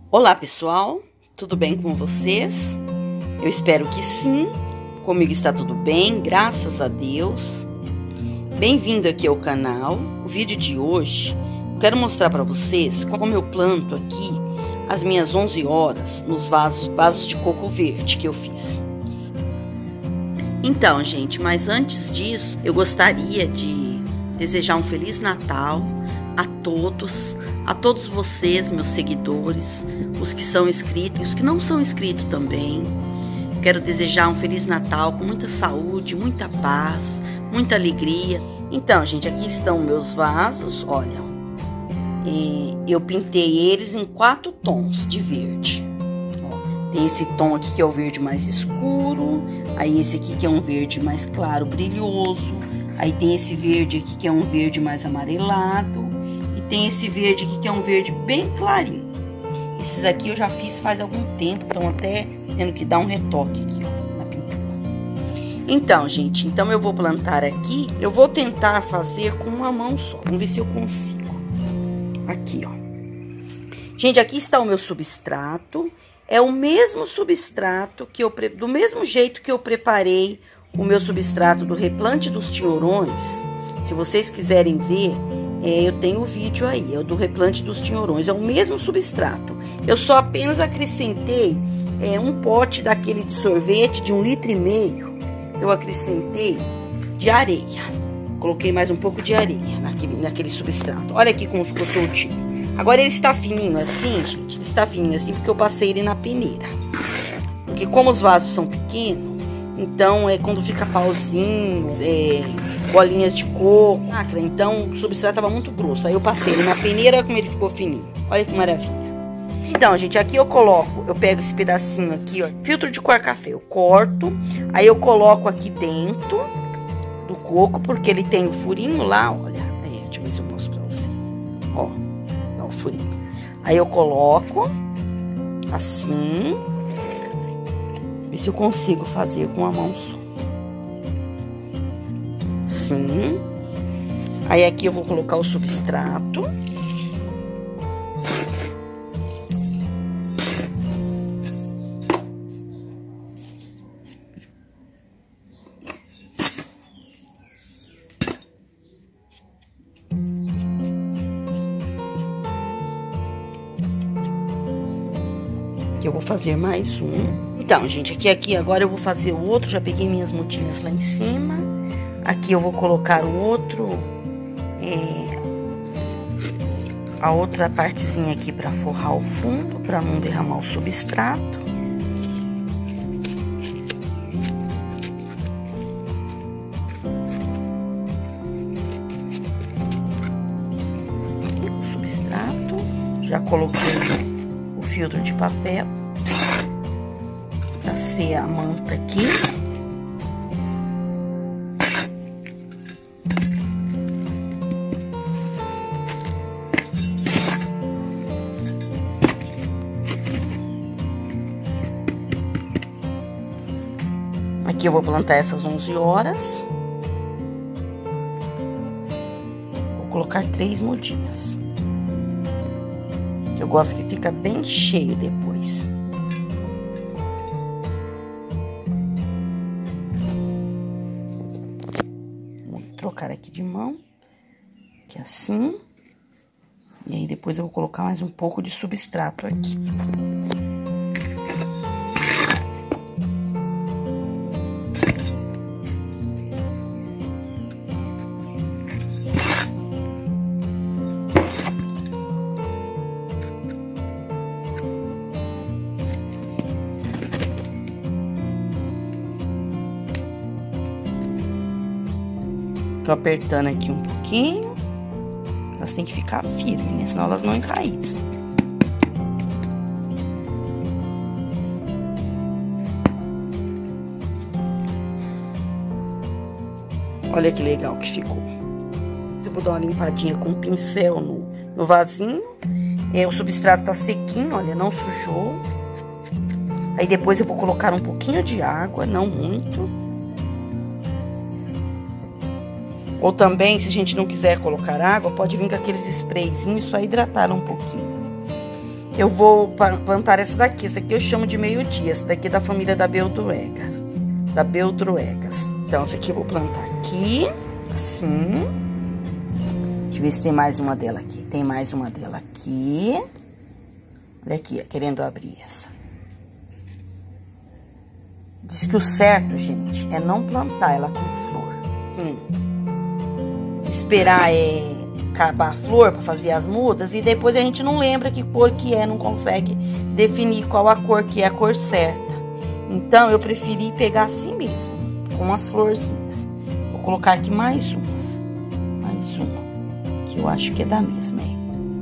Olá pessoal, tudo bem com vocês? Eu espero que sim, comigo está tudo bem, graças a Deus. Bem-vindo aqui ao canal. O vídeo de hoje eu quero mostrar para vocês como eu planto aqui as minhas 11 horas nos vasos de coco verde que eu fiz. Então, gente, mas antes disso, eu gostaria de desejar um Feliz Natal a todos vocês, meus seguidores, os que são inscritos e os que não são inscritos também. Quero desejar um Feliz Natal com muita saúde, muita paz, muita alegria. Então, gente, aqui estão meus vasos, olha. Eu pintei eles em 4 tons de verde. Ó, tem esse tom aqui que é o verde mais escuro, aí esse aqui que é um verde mais claro, brilhoso, aí tem esse verde aqui que é um verde mais amarelado, e tem esse verde aqui que é um verde bem clarinho. Esses aqui eu já fiz faz algum tempo, estão até tendo que dar um retoque aqui, ó, na pintura. Então, gente, eu vou plantar aqui, eu vou tentar fazer com uma mão só, vamos ver se eu consigo. Aqui, ó. Gente, aqui está o meu substrato, é o mesmo substrato que do mesmo jeito que eu preparei o meu substrato do replante dos tinhorões. Se vocês quiserem ver, eu tenho o vídeo aí, é o do replante dos tinhorões, é o mesmo substrato. Eu só apenas acrescentei um pote daquele de sorvete de 1,5 litro, eu acrescentei de areia. Coloquei mais um pouco de areia naquele substrato. Olha aqui como ficou soltinho. Agora ele está fininho assim, gente, ele está fininho assim porque eu passei ele na peneira. Porque como os vasos são pequenos, então quando fica pauzinho, bolinhas de coco, então o substrato estava muito grosso. Aí eu passei ele na peneira, olha como ele ficou fininho. Olha que maravilha. Então, gente, aqui eu pego esse pedacinho aqui, ó, filtro de coar café, eu corto, aí eu coloco aqui dentro do coco, porque ele tem o furinho lá, olha, deixa eu ver se eu mostro pra você, ó, dá o furinho. Aí eu coloco assim, ver se eu consigo fazer com a mão só. Assim. Aí aqui eu vou colocar o substrato. Eu vou fazer mais um. Então, gente, aqui agora eu vou fazer o outro. Já peguei minhas mudinhas lá em cima. Aqui eu vou colocar o outro, a outra partezinha aqui para forrar o fundo, para não derramar o substrato. Aqui o substrato. Já coloquei o filtro de papel. Passei a manta aqui. Aqui eu vou plantar essas 11 horas. Vou colocar 3 mudinhas. Eu gosto que fica bem cheio depois. Vou trocar aqui de mão, que assim. E aí depois eu vou colocar mais um pouco de substrato aqui. Tô apertando aqui um pouquinho. Elas têm que ficar firmes, né? Senão elas não enraizam. Olha que legal que ficou. Eu vou dar uma limpadinha com um pincel no vasinho. O substrato tá sequinho, olha, não sujou. Aí depois eu vou colocar um pouquinho de água, não muito. Ou também, se a gente não quiser colocar água, pode vir com aqueles sprayzinhos, só hidratar um pouquinho. eu vou plantar essa daqui. Essa aqui eu chamo de meio-dia. Essa daqui é da família da Beldroegas. Então, essa aqui eu vou plantar aqui, assim. Deixa eu ver se tem mais uma dela aqui. Tem mais uma dela aqui. Olha aqui, querendo abrir essa. Diz que o certo, gente, é não plantar ela com flor. Esperar acabar a flor para fazer as mudas e depois a gente não lembra que cor que é, não consegue definir qual a cor que é a cor certa. Então, eu preferi pegar assim mesmo, com as florzinhas. Vou colocar aqui mais uma, que eu acho que é da mesma aí.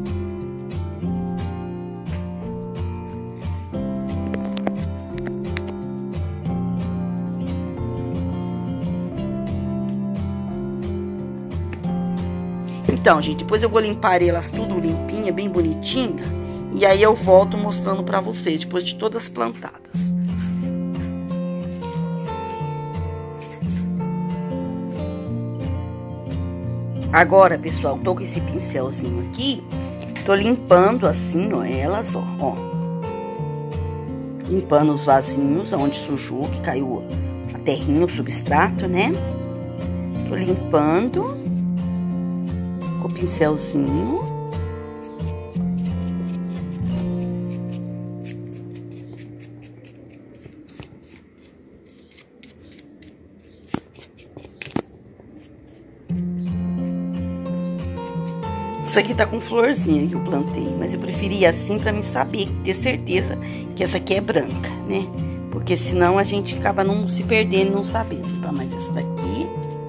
Então, gente, depois eu vou limpar elas tudo limpinha, bem bonitinha. E aí eu volto mostrando pra vocês, depois de todas plantadas. Agora, pessoal, tô com esse pincelzinho aqui. Tô limpando assim, ó, elas, ó. Limpando os vasinhos, onde sujou, que caiu a terrinha, o substrato, né? Tô limpando com o pincelzinho. Isso aqui tá com florzinha que eu plantei, mas eu preferi assim pra mim saber, ter certeza que essa aqui é branca, né? Porque senão a gente acaba não se perdendo, não sabendo. Tá, mas essa daqui...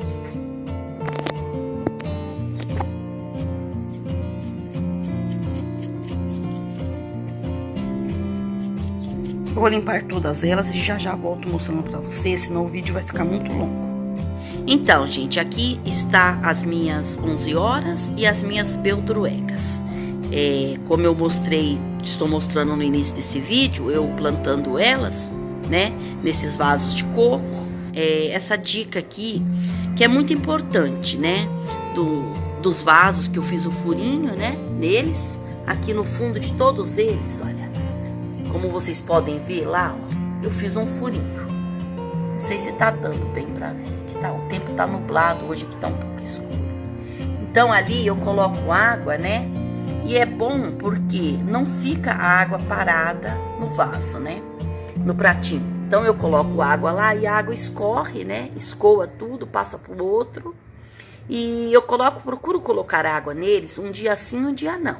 Eu vou limpar todas elas e já volto mostrando pra vocês, senão o vídeo vai ficar muito longo. Então, gente, aqui está as minhas 11 horas e as minhas beldroegas. Como eu estou mostrando no início desse vídeo, eu plantando elas, né, nesses vasos de coco. Essa dica aqui, que é muito importante, né, dos vasos que eu fiz o furinho, né, neles. Aqui no fundo de todos eles, olha, como vocês podem ver lá, ó, eu fiz um furinho. Não sei se tá dando bem pra ver. O tempo tá nublado, hoje aqui tá um pouco escuro. Então, ali eu coloco água, né? E é bom porque não fica a água parada no vaso, né? No pratinho. Então, eu coloco água lá e a água escorre, né? Escoa tudo, passa pro outro. E eu procuro colocar água neles um dia sim, um dia não.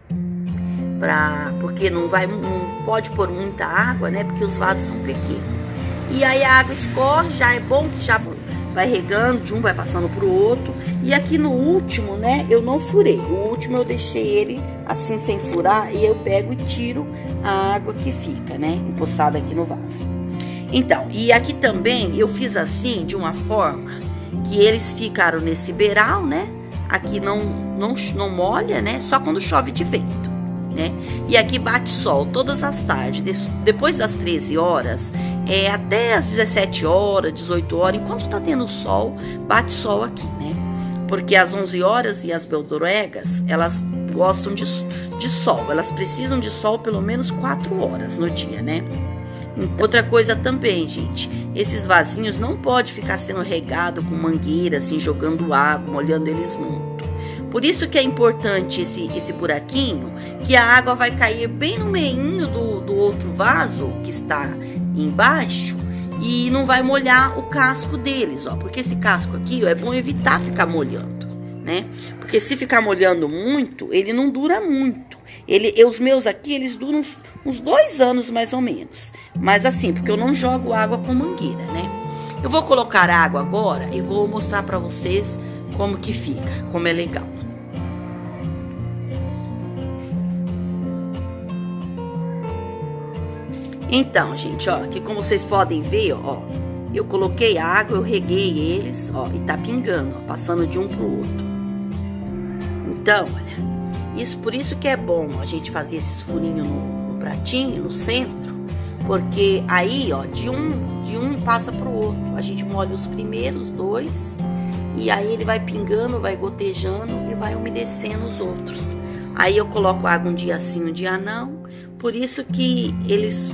Porque não pode pôr muita água, né? Porque os vasos são pequenos. E aí a água escorre, já é bom que já vai regando, de um vai passando pro outro. E aqui no último, né, eu não furei. O último eu deixei ele assim, sem furar, e eu pego e tiro a água que fica, né, empoçada aqui no vaso. Então, e aqui também eu fiz assim, de uma forma que eles ficaram nesse beiral, né, aqui não molha, né, só quando chove de vento, né. E aqui bate sol todas as tardes, depois das 13 horas... até às 17 horas, 18 horas, enquanto tá tendo sol, bate sol aqui, né? Porque às 11 horas e as beldroegas, elas gostam de sol, elas precisam de sol pelo menos 4 horas no dia, né? Outra coisa também, gente, esses vasinhos não pode ficar sendo regado com mangueira, assim, jogando água, molhando eles muito. Por isso que é importante esse buraquinho, que a água vai cair bem no meinho do outro vaso que está embaixo e não vai molhar o casco deles, ó. Porque esse casco aqui, ó, é bom evitar ficar molhando, né? Porque se ficar molhando muito, ele não dura muito. Os meus aqui, eles duram uns 2 anos mais ou menos. Mas assim, porque eu não jogo água com mangueira, né? Eu vou colocar água agora e vou mostrar pra vocês como que fica, como é legal. Então, gente, ó, aqui como vocês podem ver, ó, eu coloquei água, eu reguei eles, ó, e tá pingando, ó, passando de um pro outro. Então, olha, por isso que é bom a gente fazer esses furinhos no pratinho, no centro, porque aí, ó, de um passa pro outro. A gente molha os primeiros 2, e aí ele vai pingando, vai gotejando e vai umedecendo os outros. Aí eu coloco água um dia sim, um dia não. Por isso que eles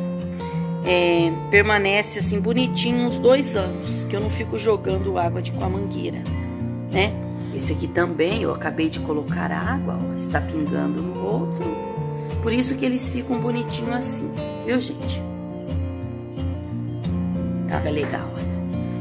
permanecem assim bonitinhos uns 2 anos, que eu não fico jogando água com a mangueira, né? Esse aqui também eu acabei de colocar água, ó, está pingando no outro. Por isso que eles ficam bonitinhos assim, viu, gente? Tá legal, olha.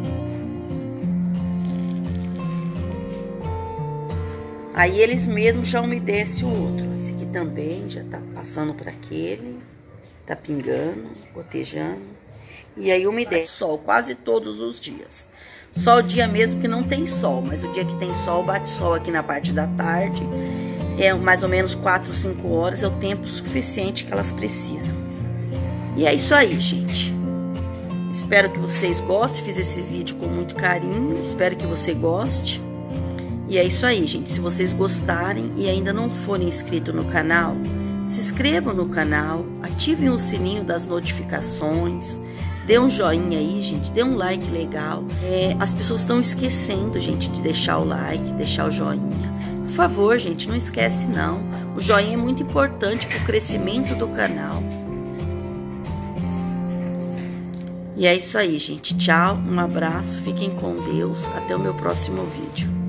Aí eles mesmos já umedecem o outro. Esse aqui também já tá passando por aquele, tá pingando, gotejando. E aí umedece sol quase todos os dias. Só o dia mesmo que não tem sol, mas o dia que tem sol, bate sol aqui na parte da tarde. É mais ou menos 4 ou 5 horas, é o tempo suficiente que elas precisam. E é isso aí, gente. Espero que vocês gostem, fiz esse vídeo com muito carinho, espero que você goste. E é isso aí, gente. Se vocês gostarem e ainda não forem inscritos no canal, se inscrevam no canal, ativem o sininho das notificações, dê um joinha aí, gente, dê um like legal. As pessoas estão esquecendo, gente, de deixar o like, deixar o joinha. Por favor, gente, não esquece não. O joinha é muito importante para o crescimento do canal. E é isso aí, gente. Tchau, um abraço, fiquem com Deus. Até o meu próximo vídeo.